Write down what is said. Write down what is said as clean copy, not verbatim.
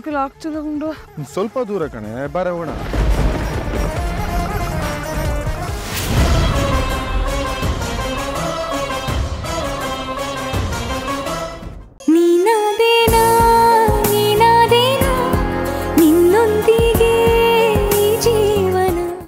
ಹೋಗಕ್ಕೆ ಆಗ್ತಿಲ್ಲ ಗುಂಡು. ಸ್ವಲ್ಪ ದೂರ ಕಣೆ ಬಾರೆ ಹೋಗೋಣ.